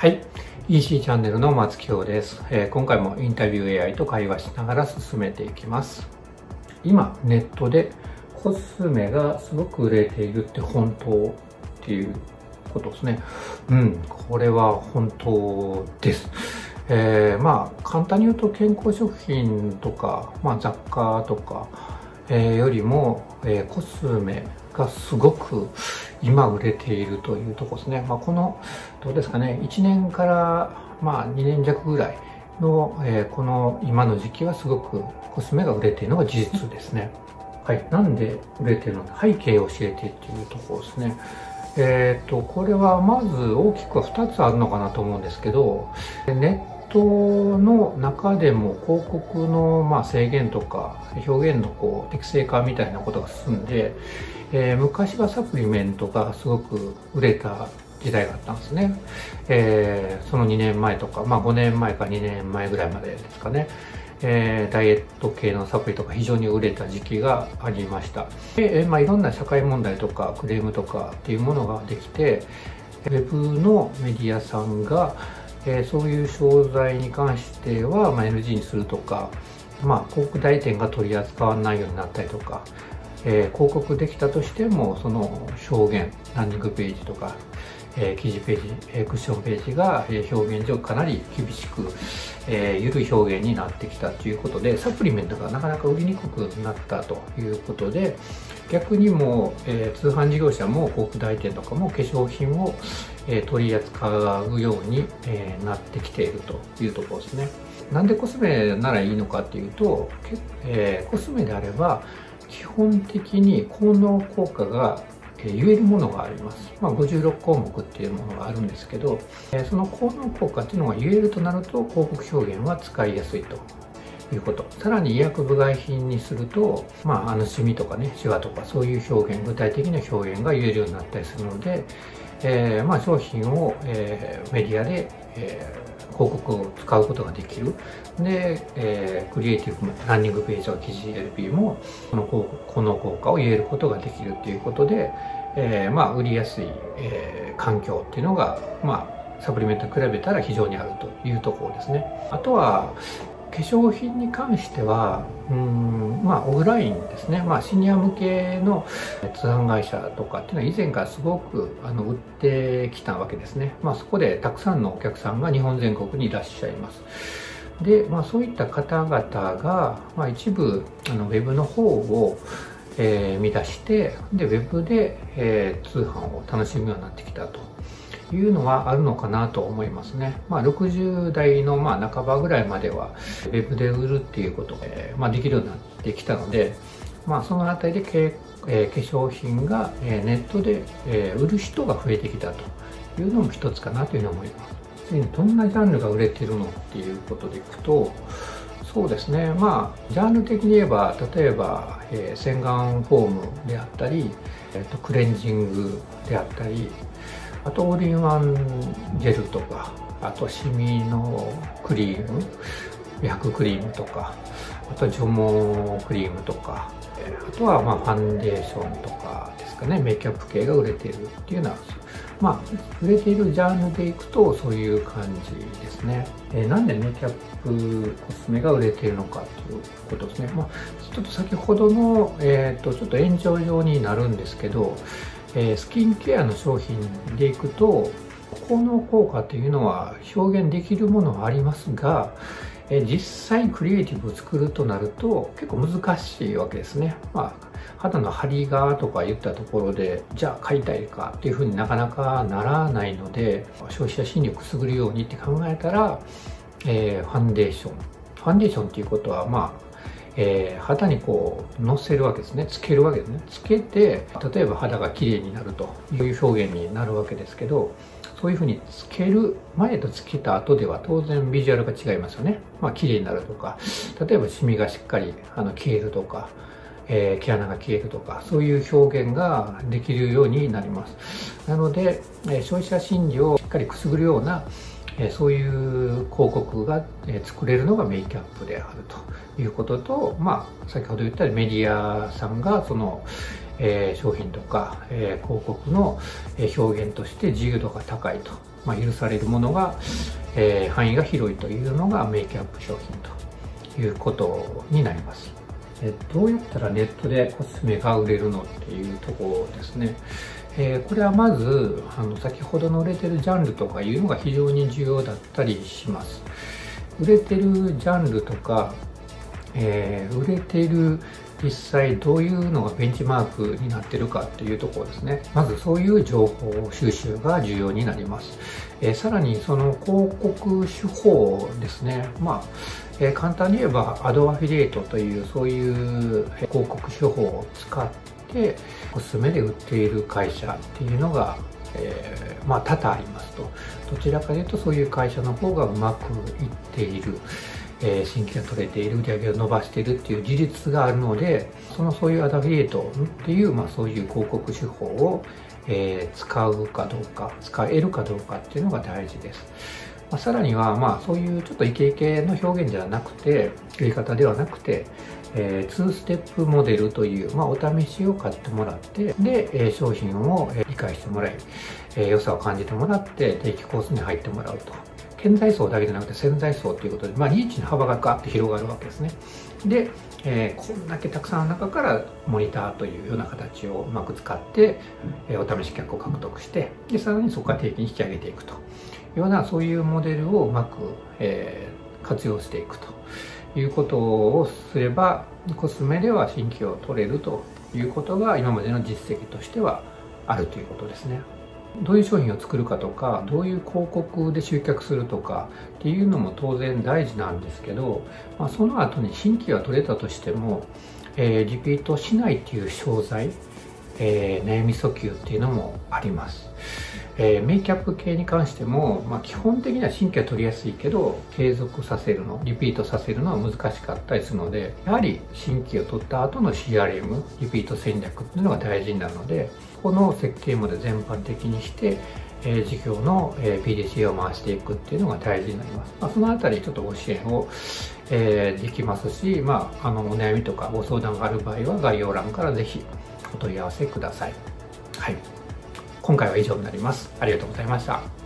はい、EC チャンネルの松清です。今回もインタビュー AI と会話しながら進めていきます。今ネットでコスメがすごく売れているって本当っていうことですね。これは本当です。簡単に言うと健康食品とか、雑貨とか、よりも、コスメがすごく今売れているというところですね。このどうですかね、1年から2年弱ぐらいの、この今の時期はすごくコスメが売れているのが事実ですね。はい、なんで売れているのか、背景を教えてっていうところですね。これはまず大きくは2つあるのかなと思うんですけど、ネットの中でも広告の制限とか表現の適正化みたいなことが進んで、昔はサプリメントがすごく売れた時代があったんですね。その2年前とか、5年前か2年前ぐらいまでですかね。ダイエット系のサプリとか非常に売れた時期がありました。で、いろんな社会問題とかクレームとかっていうものができて、ウェブのメディアさんが、そういう商材に関しては、NG にするとか、広告代理店が取り扱わないようになったりとか、広告できたとしてもその表現、ランディングページとか、記事ページ、クッションページが表現上かなり厳しく、緩い表現になってきたということで、サプリメントがなかなか売りにくくなったということで、逆にも通販事業者も広告代理店とかも化粧品を取り扱うようになってきているというところですね。なんでコスメならいいのかっていうと、コスメであれば基本的に効能効果が言えるものがあります。56項目っていうものがあるんですけど、その効能効果っていうのが言えるとなると広告表現は使いやすいということ。さらに医薬部外品にすると、シミとかね、シワとかそういう表現、具体的な表現が言えるようになったりするので、商品を、メディアで、広告を使うことができる。で、クリエイティブもランディングページとか記事 LP もこの効果を言えることができるっていうことで、売りやすい、環境っていうのが、サプリメントに比べたら非常にあるというところですね。あとは化粧品に関しては、オフラインですね。シニア向けの通販会社とかっていうのは以前からすごく売ってきたわけですね。そこでたくさんのお客さんが日本全国にいらっしゃいます。で、そういった方々が、一部ウェブの方を見出して、でウェブで、通販を楽しむようになってきたというのはあるのかなと思いますね。60代の半ばぐらいまではウェブで売るっていうことが、できるようになってきたので、そのあたりで化粧品がネットで売る人が増えてきたというのも一つかなというふうに思います。次にどんなジャンルが売れているのっていうことでいくと、そうですね、ジャンル的に言えば、例えば、洗顔フォームであったり、クレンジングであったり、あとオールインワンジェルとか、あとシミのクリーム、美白クリームとか、あと除毛クリームとか、あとはファンデーションとかですかね、メイキャップ系が売れているっていうのは、売れているジャンルでいくとそういう感じですね。なんでメイキャップコスメが売れているのかということですね。ちょっと先ほどの、ちょっと炎上上になるんですけど、スキンケアの商品でいくと効能効果というのは表現できるものはありますが、実際クリエイティブを作るとなると結構難しいわけですね。肌の張りがとか言ったところで、じゃあ買いたいかっていうふうになかなかならないので、消費者心理をくすぐるようにって考えたら、ファンデーション。ファンデーションっていうことは、肌にのせるわけですね。つけるわけですね。つけて、例えば肌が綺麗になるという表現になるわけですけど、そういうふうにつける前とつけた後では当然ビジュアルが違いますよね。綺麗になるとか、例えばシミがしっかり消えるとか、毛穴が消えるとか、そういう表現ができるようになります。なので、消費者心理をしっかりくすぐるようなそういう広告が作れるのがメイキャップであるということと、先ほど言ったようにメディアさんがその、商品とか、広告の表現として自由度が高いと許されるものが、範囲が広いというのがメイキャップ商品ということになります。どうやったらネットでコスメが売れるのっていうところですね。これはまず先ほどの売れてるジャンルとかいうのが非常に重要だったりします。売れてるジャンルとか、売れてる実際どういうのがベンチマークになってるかっていうところですね。まずそういう情報収集が重要になります。さらにその広告手法ですね。簡単に言えばアドアフィリエイトというそういう広告手法を使ってコスメで売っている会社っていうのが多々ありますと。どちらかというとそういう会社の方がうまくいっている、新規が取れている、売り上げを伸ばしているっていう事実があるので、そういうアドアフィリエイトっていう、そういう広告手法を、使うかどうか、使えるかどうかっていうのが大事です。さらには、そういうちょっとイケイケの表現ではなくて、売り方ではなくて、2ステップモデルという、お試しを買ってもらって、で、商品を理解してもらい、良さを感じてもらって、定期コースに入ってもらうと。顕在層だけじゃなくて潜在層ということで、リーチの幅がガーッと広がるわけですね。で、こんだけたくさんの中からモニターというような形をうまく使って、お試し客を獲得して、で、さらにそこから定期に引き上げていくというような、そういうモデルをうまく、活用していくということをすれば、コスメでは新規を取れるということが今までの実績としてはあるということですね。どういう商品を作るかとか、どういう広告で集客するとかっていうのも当然大事なんですけど、その後に新規が取れたとしても、リピートしないっていう商材、悩み訴求っていうのもあります。メイキャップ系に関しても、基本的には新規は取りやすいけど、継続させるの、リピートさせるのは難しかったりするので、やはり新規を取った後の CRM、リピート戦略っていうのが大事になるので、この設計まで全般的にして、事業の PDCA を回していくっていうのが大事になります。そのあたりちょっとご支援を、できますし、お悩みとかご相談がある場合は概要欄からぜひお問い合わせください。はい。今回は以上になります。ありがとうございました。